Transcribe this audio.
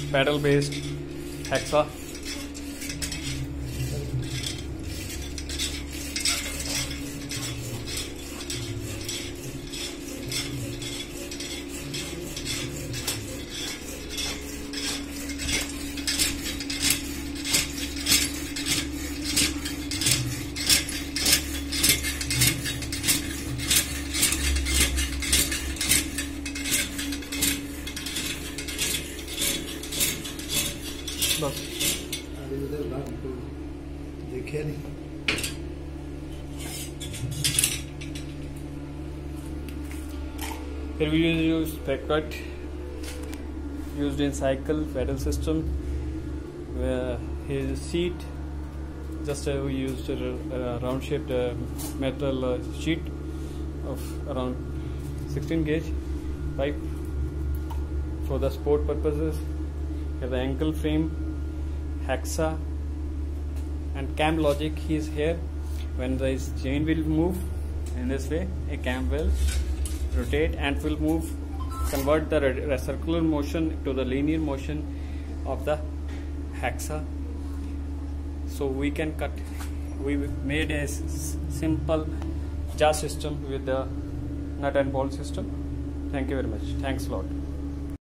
paddle based hacksaw. देखे नहीं Here we use backpack used in cycle pedal system. Where his seat, just we used a round shaped metal sheet of around 16 gauge pipe for the sport purposes. Here the ankle frame, hacksaw and cam logic is here. When this chain will move in this way, a cam will rotate and will move, convert the circular motion to the linear motion of the hacksaw. So we can cut. We made a simple jaw system with the nut and bolt system. Thank you very much. Thanks a lot.